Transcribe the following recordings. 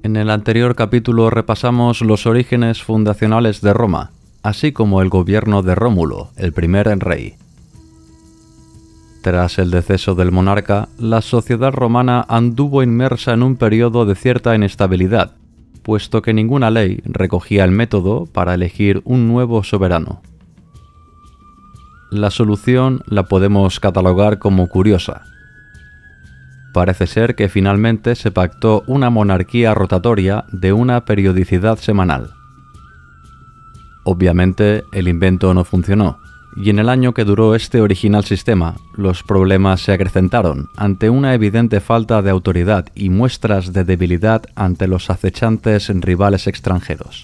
En el anterior capítulo repasamos los orígenes fundacionales de Roma, así como el gobierno de Rómulo, el primer rey. Tras el deceso del monarca, la sociedad romana anduvo inmersa en un periodo de cierta inestabilidad, puesto que ninguna ley recogía el método para elegir un nuevo soberano. La solución la podemos catalogar como curiosa. Parece ser que finalmente se pactó una monarquía rotatoria de una periodicidad semanal. Obviamente, el invento no funcionó, y en el año que duró este original sistema, los problemas se acrecentaron ante una evidente falta de autoridad y muestras de debilidad ante los acechantes rivales extranjeros.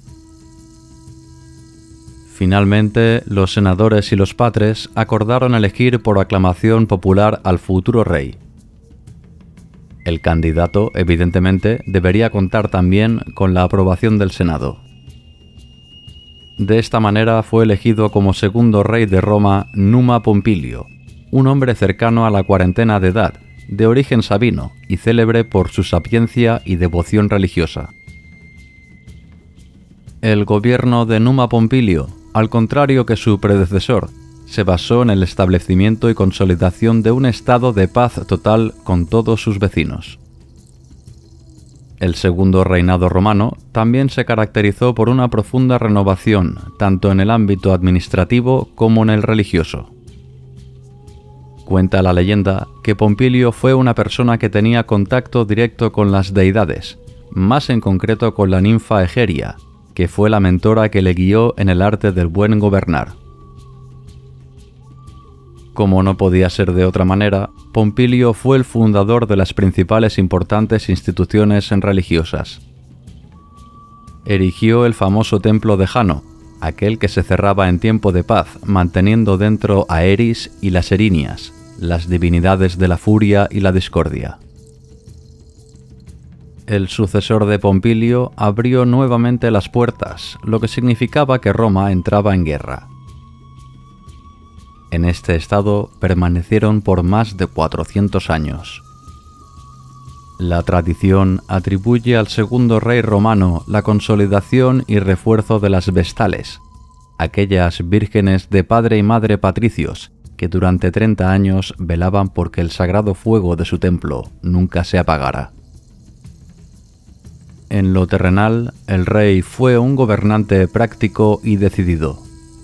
Finalmente, los senadores y los patres acordaron elegir por aclamación popular al futuro rey. El candidato, evidentemente, debería contar también con la aprobación del Senado. De esta manera fue elegido como segundo rey de Roma Numa Pompilio, un hombre cercano a la cuarentena de edad, de origen sabino y célebre por su sapiencia y devoción religiosa. El gobierno de Numa Pompilio, al contrario que su predecesor, se basó en el establecimiento y consolidación de un estado de paz total con todos sus vecinos. El segundo reinado romano también se caracterizó por una profunda renovación, tanto en el ámbito administrativo como en el religioso. Cuenta la leyenda que Pompilio fue una persona que tenía contacto directo con las deidades, más en concreto con la ninfa Egeria, que fue la mentora que le guió en el arte del buen gobernar. Como no podía ser de otra manera, Pompilio fue el fundador de las principales importantes instituciones religiosas. Erigió el famoso templo de Jano, aquel que se cerraba en tiempo de paz, manteniendo dentro a Eris y las Erinias, las divinidades de la furia y la discordia. El sucesor de Pompilio abrió nuevamente las puertas, lo que significaba que Roma entraba en guerra. En este estado permanecieron por más de 400 años. La tradición atribuye al segundo rey romano la consolidación y refuerzo de las vestales, aquellas vírgenes de padre y madre patricios que durante 30 años velaban porque el sagrado fuego de su templo nunca se apagara. En lo terrenal, el rey fue un gobernante práctico y decidido.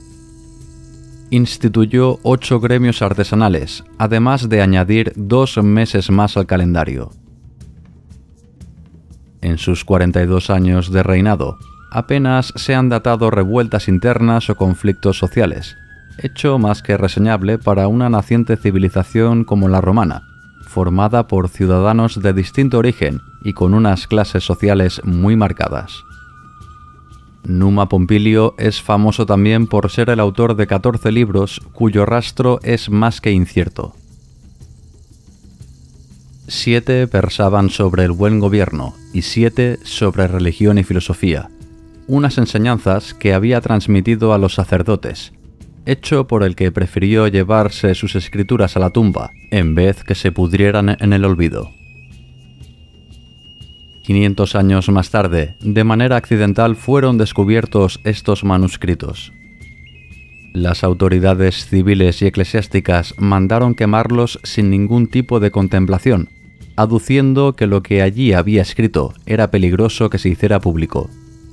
Instituyó 8 gremios artesanales, además de añadir 2 meses más al calendario. En sus 42 años de reinado, apenas se han datado revueltas internas o conflictos sociales, hecho más que reseñable para una naciente civilización como la romana, formada por ciudadanos de distinto origen y con unas clases sociales muy marcadas. Numa Pompilio es famoso también por ser el autor de 14 libros cuyo rastro es más que incierto. 7 versaban sobre el buen gobierno y 7 sobre religión y filosofía, unas enseñanzas que había transmitido a los sacerdotes, hecho por el que prefirió llevarse sus escrituras a la tumba en vez que se pudrieran en el olvido. 500 años más tarde, de manera accidental fueron descubiertos estos manuscritos. Las autoridades civiles y eclesiásticas mandaron quemarlos sin ningún tipo de contemplación, aduciendo que lo que allí había escrito era peligroso que se hiciera público.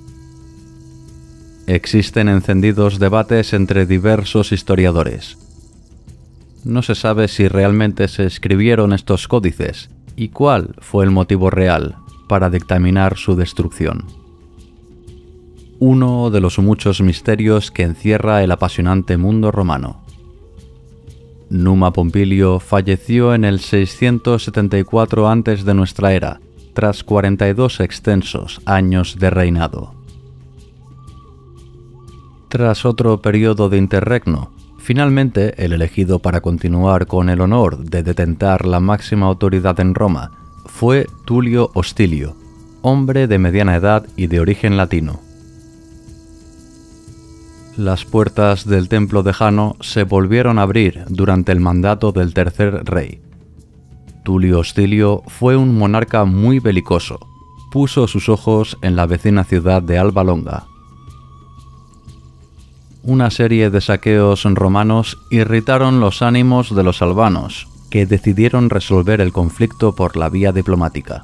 Existen encendidos debates entre diversos historiadores. No se sabe si realmente se escribieron estos códices y cuál fue el motivo real para dictaminar su destrucción. Uno de los muchos misterios que encierra el apasionante mundo romano. Numa Pompilio falleció en el 674 a.C. de nuestra era, tras 42 extensos años de reinado. Tras otro periodo de interregno, finalmente el elegido para continuar con el honor de detentar la máxima autoridad en Roma fue Tulio Hostilio, hombre de mediana edad y de origen latino. Las puertas del templo de Jano se volvieron a abrir durante el mandato del tercer rey. Tulio Hostilio fue un monarca muy belicoso, puso sus ojos en la vecina ciudad de Alba Longa. Una serie de saqueos romanos irritaron los ánimos de los albanos, que decidieron resolver el conflicto por la vía diplomática.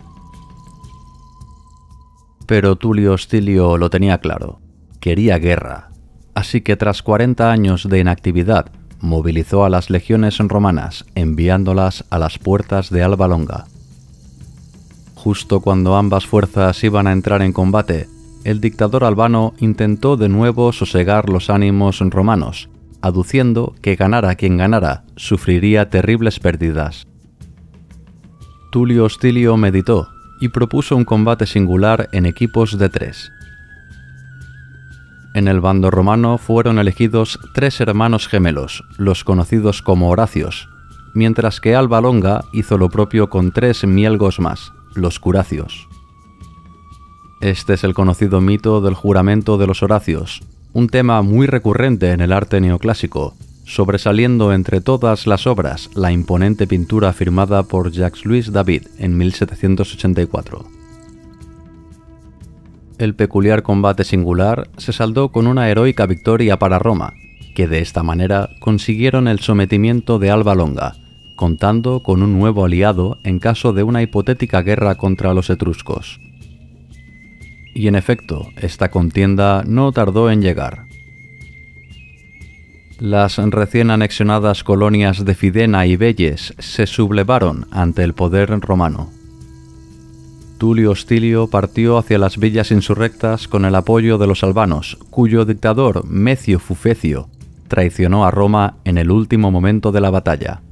Pero Tulio Hostilio lo tenía claro: quería guerra, así que tras 40 años de inactividad, movilizó a las legiones romanas, enviándolas a las puertas de Alba Longa. Justo cuando ambas fuerzas iban a entrar en combate, el dictador albano intentó de nuevo sosegar los ánimos romanos, aduciendo que ganara quien ganara, sufriría terribles pérdidas. Tulio Hostilio meditó y propuso un combate singular en equipos de 3. En el bando romano fueron elegidos 3 hermanos gemelos, los conocidos como Horacios, mientras que Alba Longa hizo lo propio con 3 mielgos más, los Curacios. Este es el conocido mito del juramento de los Horacios, un tema muy recurrente en el arte neoclásico, sobresaliendo entre todas las obras la imponente pintura firmada por Jacques-Louis David en 1784. El peculiar combate singular se saldó con una heroica victoria para Roma, que de esta manera consiguieron el sometimiento de Alba Longa, contando con un nuevo aliado en caso de una hipotética guerra contra los etruscos. Y en efecto, esta contienda no tardó en llegar. Las recién anexionadas colonias de Fidena y Velles se sublevaron ante el poder romano. Tulio Hostilio partió hacia las villas insurrectas con el apoyo de los albanos, cuyo dictador, Mecio Fufecio, traicionó a Roma en el último momento de la batalla.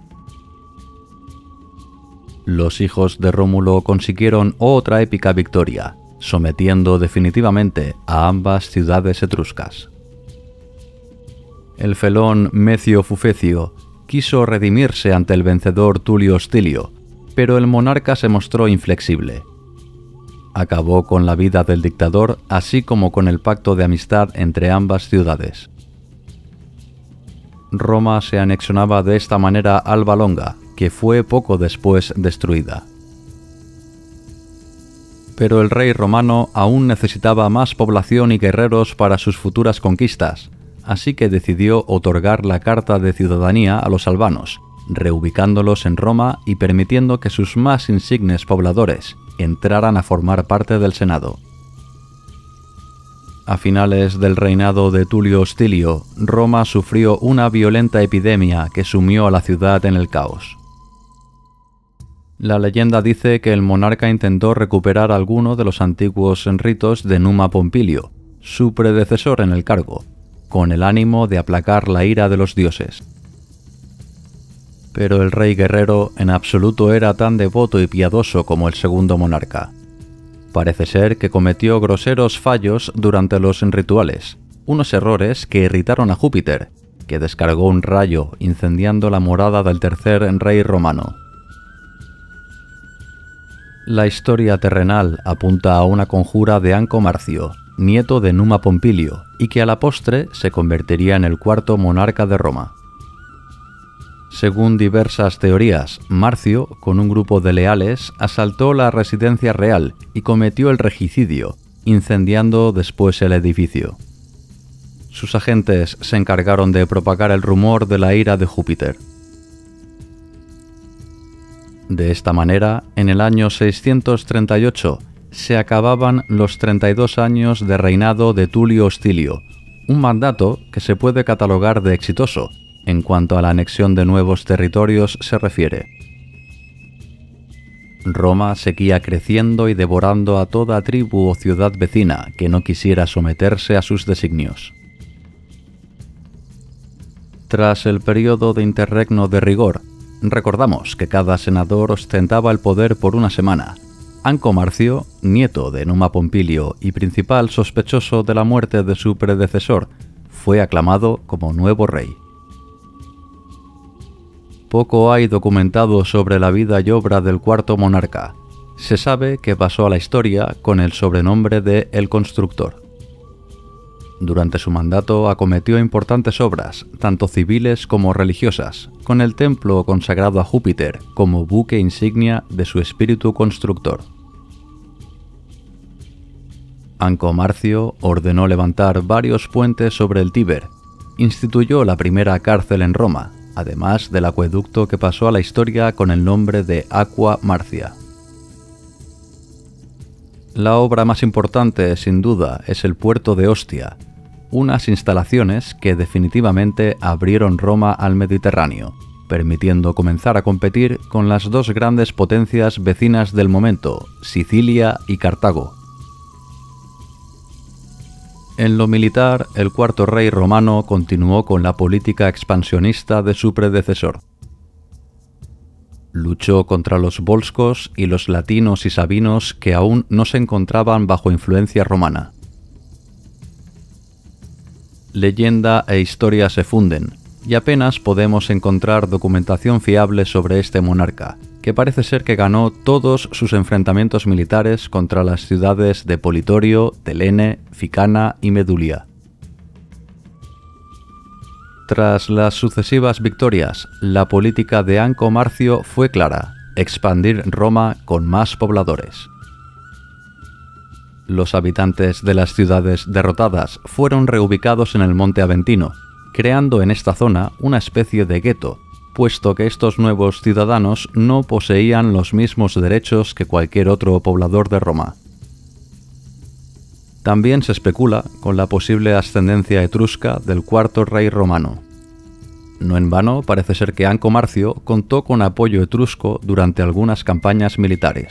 Los hijos de Rómulo consiguieron otra épica victoria, sometiendo definitivamente a ambas ciudades etruscas. El felón Mecio Fufecio quiso redimirse ante el vencedor Tulio Hostilio, pero el monarca se mostró inflexible. Acabó con la vida del dictador, así como con el pacto de amistad entre ambas ciudades. Roma se anexionaba de esta manera a Alba Longa, que fue poco después destruida. Pero el rey romano aún necesitaba más población y guerreros para sus futuras conquistas, así que decidió otorgar la Carta de Ciudadanía a los albanos, reubicándolos en Roma y permitiendo que sus más insignes pobladores entraran a formar parte del Senado. A finales del reinado de Tulio Hostilio, Roma sufrió una violenta epidemia que sumió a la ciudad en el caos. La leyenda dice que el monarca intentó recuperar alguno de los antiguos ritos de Numa Pompilio, su predecesor en el cargo, con el ánimo de aplacar la ira de los dioses. Pero el rey guerrero en absoluto era tan devoto y piadoso como el segundo monarca. Parece ser que cometió groseros fallos durante los rituales, unos errores que irritaron a Júpiter, que descargó un rayo incendiando la morada del tercer rey romano. La historia terrenal apunta a una conjura de Anco Marcio, nieto de Numa Pompilio, y que a la postre se convertiría en el cuarto monarca de Roma. Según diversas teorías, Marcio, con un grupo de leales, asaltó la residencia real y cometió el regicidio, incendiando después el edificio. Sus agentes se encargaron de propagar el rumor de la ira de Júpiter. De esta manera, en el año 638, se acababan los 32 años de reinado de Tulio Hostilio, un mandato que se puede catalogar de exitoso en cuanto a la anexión de nuevos territorios se refiere. Roma seguía creciendo y devorando a toda tribu o ciudad vecina que no quisiera someterse a sus designios. Tras el periodo de interregno de rigor, recordamos que cada senador ostentaba el poder por una semana. Anco Marcio, nieto de Numa Pompilio y principal sospechoso de la muerte de su predecesor, fue aclamado como nuevo rey. Poco hay documentado sobre la vida y obra del cuarto monarca. Se sabe que pasó a la historia con el sobrenombre de El Constructor. Durante su mandato acometió importantes obras, tanto civiles como religiosas, con el templo consagrado a Júpiter como buque insignia de su espíritu constructor. Anco Marcio ordenó levantar varios puentes sobre el Tíber, instituyó la primera cárcel en Roma, además del acueducto que pasó a la historia con el nombre de Aqua Marcia. La obra más importante, sin duda, es el puerto de Ostia, unas instalaciones que definitivamente abrieron Roma al Mediterráneo, permitiendo comenzar a competir con las dos grandes potencias vecinas del momento, Sicilia y Cartago. En lo militar, el cuarto rey romano continuó con la política expansionista de su predecesor. Luchó contra los volscos y los latinos y sabinos que aún no se encontraban bajo influencia romana. Leyenda e historia se funden, y apenas podemos encontrar documentación fiable sobre este monarca, que parece ser que ganó todos sus enfrentamientos militares contra las ciudades de Politorio, Telene, Ficana y Medulia. Tras las sucesivas victorias, la política de Anco Marcio fue clara: expandir Roma con más pobladores. Los habitantes de las ciudades derrotadas fueron reubicados en el Monte Aventino, creando en esta zona una especie de gueto, puesto que estos nuevos ciudadanos no poseían los mismos derechos que cualquier otro poblador de Roma. También se especula con la posible ascendencia etrusca del cuarto rey romano. No en vano parece ser que Anco Marcio contó con apoyo etrusco durante algunas campañas militares.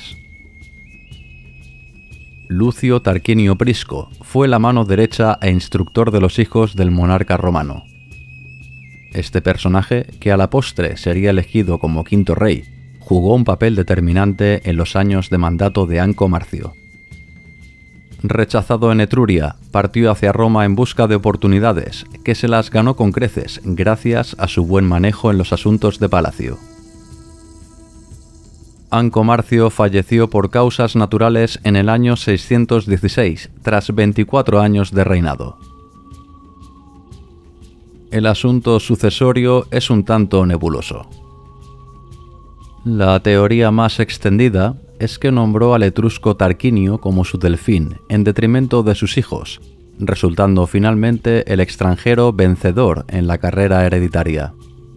Lucio Tarquinio Prisco fue la mano derecha e instructor de los hijos del monarca romano. Este personaje, que a la postre sería elegido como quinto rey, jugó un papel determinante en los años de mandato de Anco Marcio. Rechazado en Etruria, partió hacia Roma en busca de oportunidades, que se las ganó con creces gracias a su buen manejo en los asuntos de palacio. Anco Marcio falleció por causas naturales en el año 616, tras 24 años de reinado. El asunto sucesorio es un tanto nebuloso. La teoría más extendida es que nombró al etrusco Tarquinio como su delfín, en detrimento de sus hijos, resultando finalmente el extranjero vencedor en la carrera hereditaria.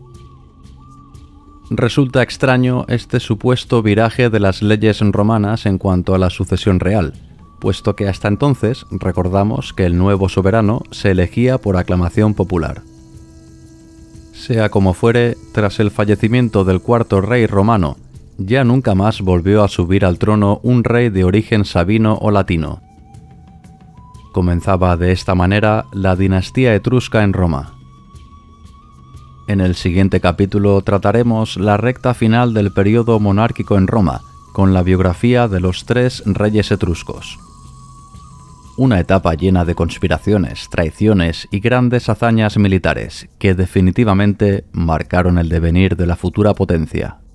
Resulta extraño este supuesto viraje de las leyes romanas en cuanto a la sucesión real, puesto que hasta entonces recordamos que el nuevo soberano se elegía por aclamación popular. Sea como fuere, tras el fallecimiento del cuarto rey romano, ya nunca más volvió a subir al trono un rey de origen sabino o latino. Comenzaba de esta manera la dinastía etrusca en Roma. En el siguiente capítulo trataremos la recta final del periodo monárquico en Roma, con la biografía de los tres reyes etruscos. Una etapa llena de conspiraciones, traiciones y grandes hazañas militares que definitivamente marcaron el devenir de la futura potencia.